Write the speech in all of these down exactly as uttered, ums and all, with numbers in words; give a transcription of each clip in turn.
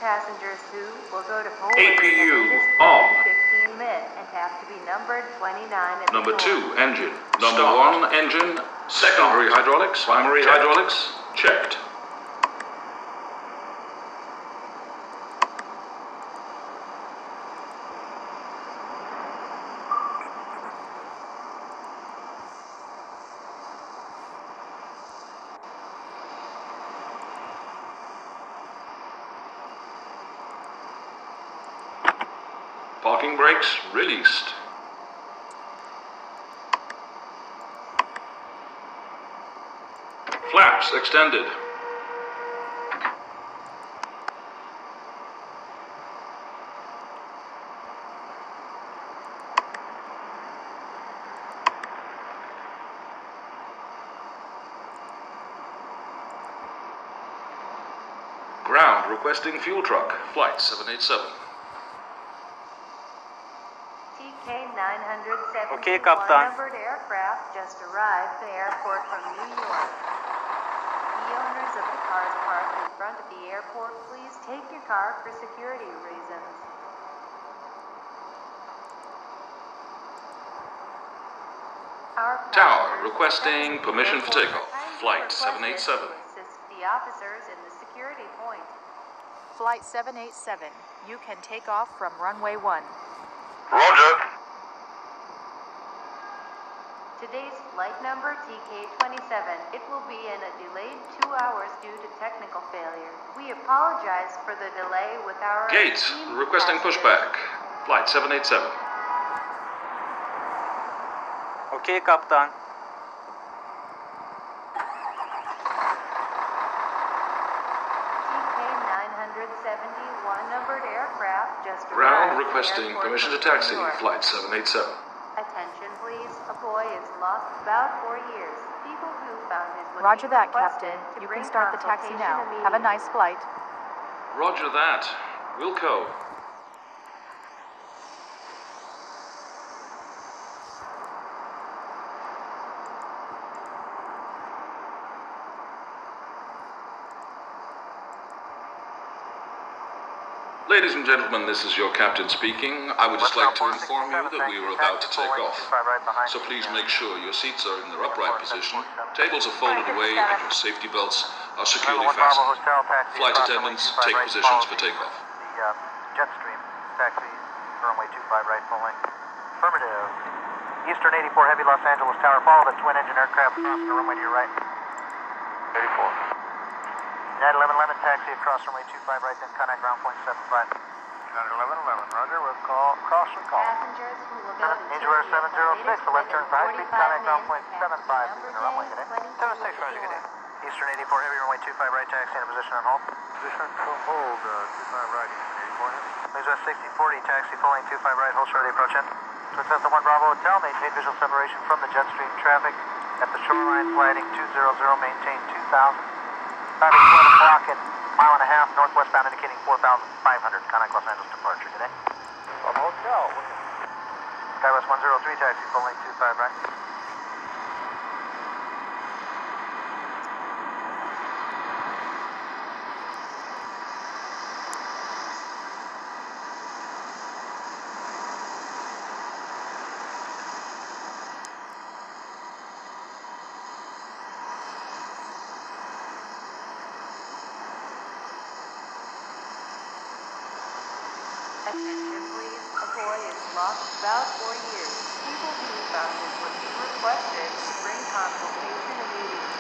passengers who will go to Poland A P U in on. fifteen minutes and have to be numbered twenty-nine at Number the two, door. engine. Number one, engine. Secondary hydraulics. Primary hydraulics. Checked. Parking brakes released. Flaps extended. Ground requesting fuel truck. Flight seven eight seven. T K nine seventy-one Okay, Captain. numbered aircraft just arrived at the airport from New York. The owners of the cars parked in front of the airport, please take your car for security reasons. Our Tower passengers requesting at the permission for airport takeoff. are kindly Flight seven eight seven. requested to assist the officers in the security point. Flight seven eight seven, you can take off from runway one. Roger. Today's flight number T K twenty-seven. It will be in a delayed two hours due to technical failure. We apologize for the delay with our Gate esteemed requesting passengers. pushback. Flight seven eight seven. Okay, Captain. T K nine seventy-one numbered aircraft just arrived. Ground at the requesting airport permission to from New taxi. York. Flight seven eight seven. Attention please, a boy is lost about four years. People who found his would Roger be that, requested Captain. to You bring can start the taxi consultation now. Have a immediately. nice flight. Roger that. Wilco. Ladies and gentlemen, this is your captain speaking. I would just like to inform you that we were about to take off. So please make sure your seats are in their upright position, tables are folded away, and your safety belts are securely fastened. Flight attendants, take positions for takeoff. The uh, Jetstream taxi, runway two five right, full length. Affirmative. Eastern eighty-four Heavy Los Angeles Tower, follow the twin engine aircraft across the runway to your right. eighty-four. United eleven eleven taxi across runway two five right, then contact ground point seven five. United eleven eleven, roger, we'll call, cross and call. Passengers who will go to Angel Air seven zero six, a left turn for high speed, contact ground point seven five, number leaving the runway, good day. seven six, roger, good day. Eastern eighty-four Heavy, runway two five right, taxi in a position on hold. Position to hold, uh, two five right, Eastern eighty-four Heavy. Please west sixty forty, taxi full length two five right, hold short of the approach end. Success to one Bravo Hotel, maintain visual separation from the Jetstream traffic at the shoreline, flighting two zero zero, maintain two thousand. Traffic twelve o'clock at mile and a half, northwestbound indicating four thousand five hundred, contact Los Angeles departure, good day. Bravo Hotel, Skywest one zero three, taxi full length two five right. Attention please, a boy is lost about four years. People who found his would be requested to bring consultation immediately.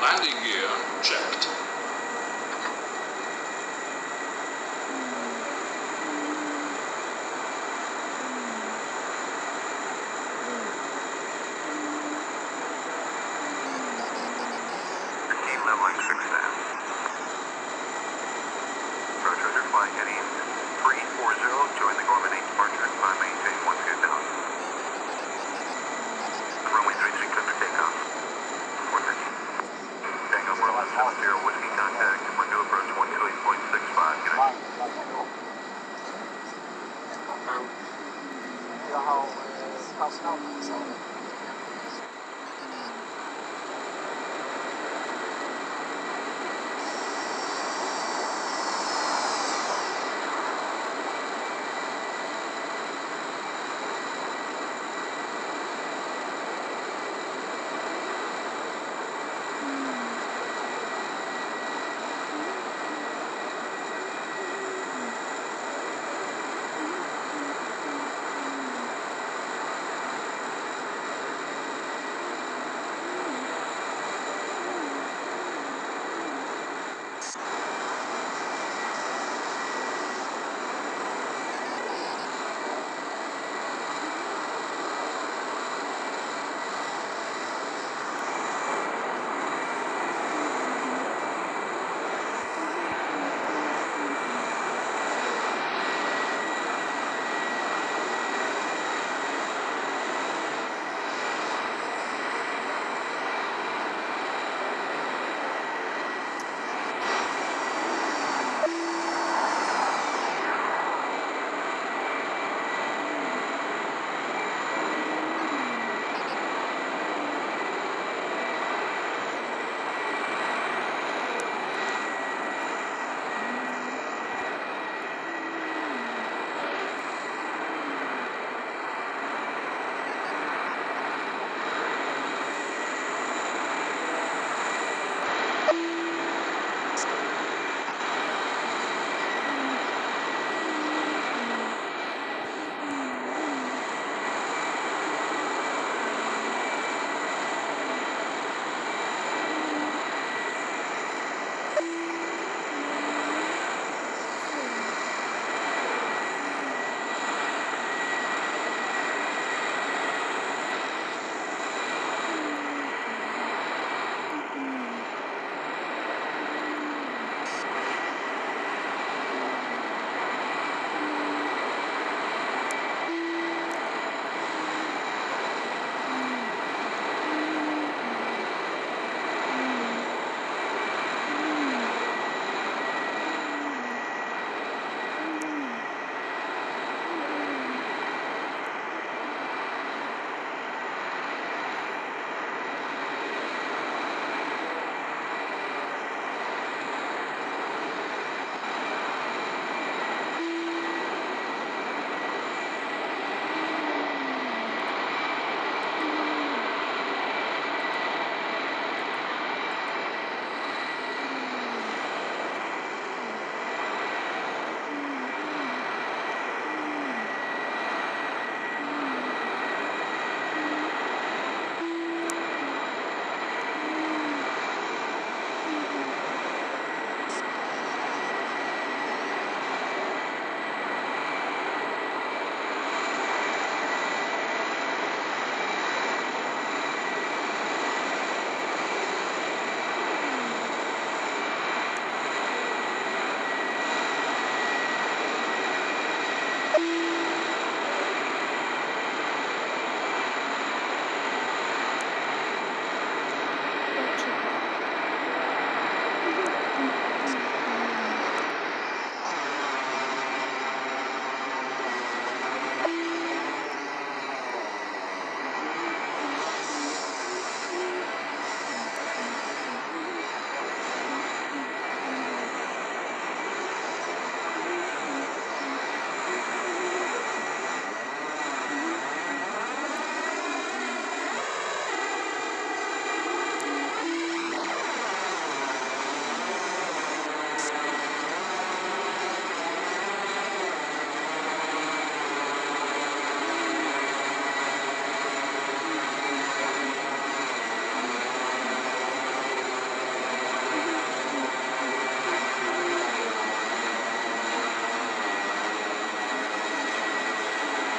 Landing gear checked. Team leveling six staff. Approach Roger, flying heading three four zero, join the Gorman eight departure and climb maintain one two thousand. Runway three three clear for takeoff. four thirteen. Tango Bravo seven zero Whiskey contact, window approach one two eight point six five, good night. Jag har personal så.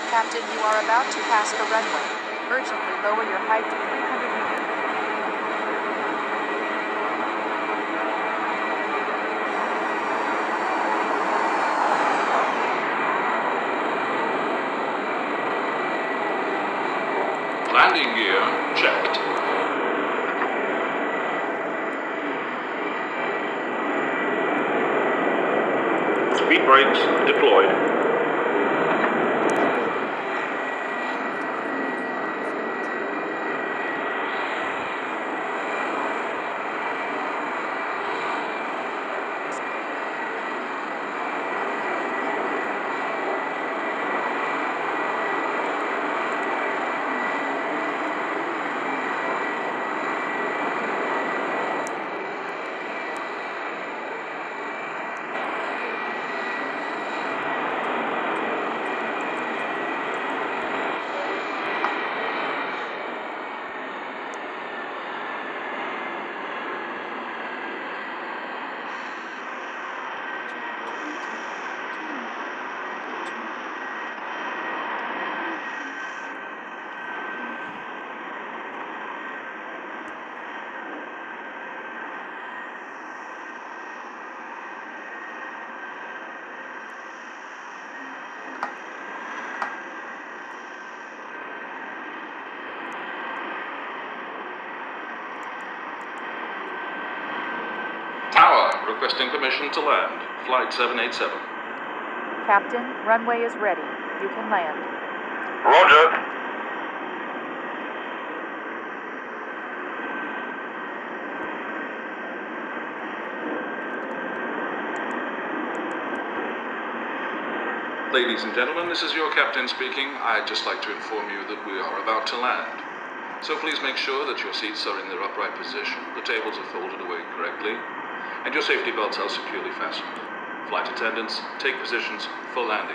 Captain, you are about to pass the runway. Urgently lower your height to three hundred meters. Landing gear checked. Speed brakes deployed. Tower, requesting permission to land. Flight seven eight seven. Captain, runway is ready. You can land. Roger. Ladies and gentlemen, this is your captain speaking. I'd just like to inform you that we are about to land. So please make sure that your seats are in their upright position, the tables are folded away correctly, and your safety belts are securely fastened. Flight attendants, take positions for landing.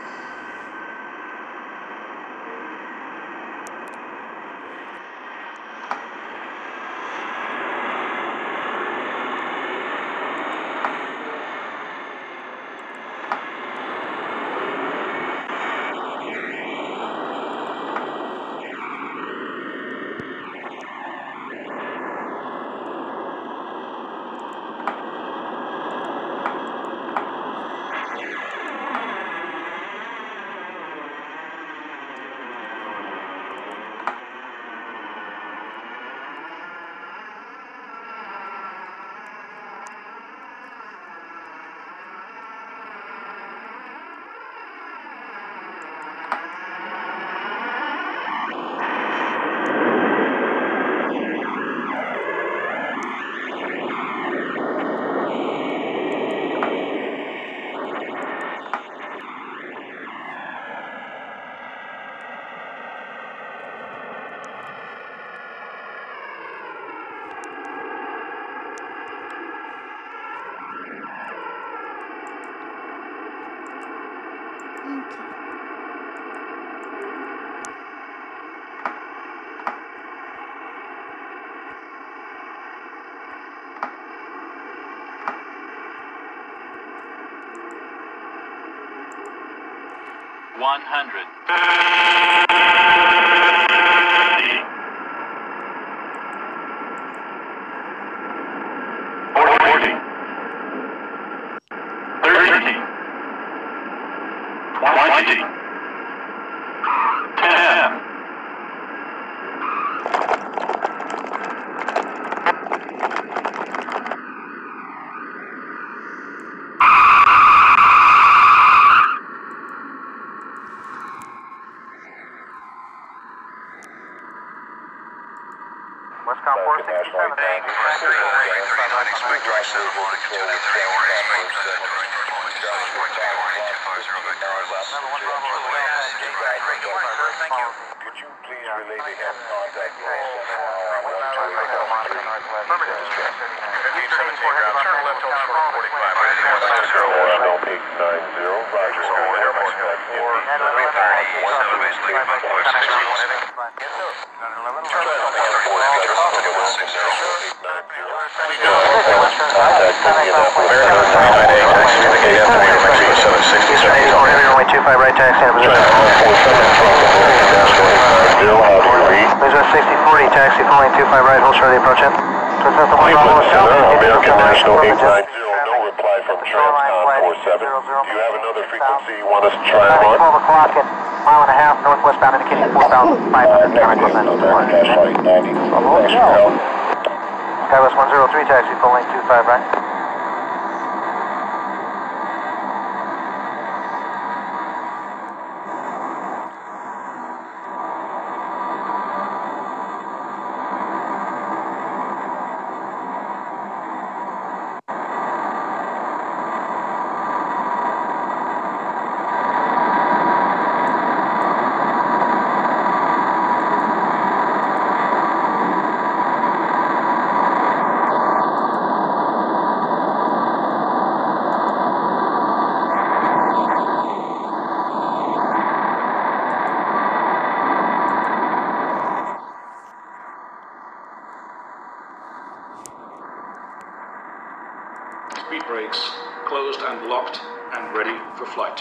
one hundred. forty. thirty. twenty. ten. Westcom four sixty-seven. Thank you. Expect right now, morning, two to three, or expect Thank you. Could you please relay the head contact Affirmative. Eastern eighty-four, turn left on short forty-five. Don't peak nine zero, Roger. Airport four, three thirty, seven base leaving about four sixty. Yes, sir. Turn left on four six zero. seven sixty-seven. Heavy runway two five right taxi in position. sixty forty, taxi full lane two five right, hold short of the approach in. Cleveland Center, American National eight nine zero, no reply from Transcon four seven. Do you have another frequency you want us to try them on? twelve o'clock at mile and a half, northwestbound indicating four thousand five hundred. American National eight ninety. Thanks for your help. Skywest one zero three, taxi full lane two five right. Speed brakes closed and locked and ready for flight.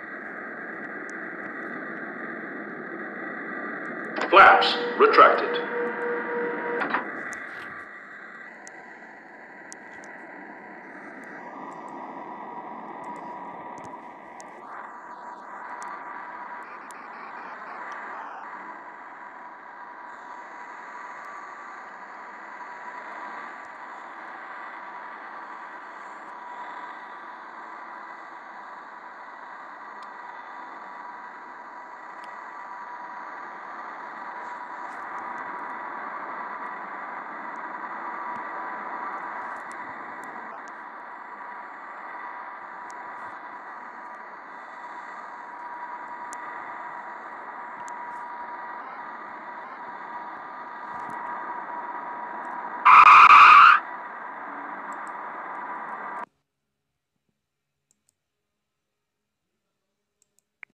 Flaps retracted.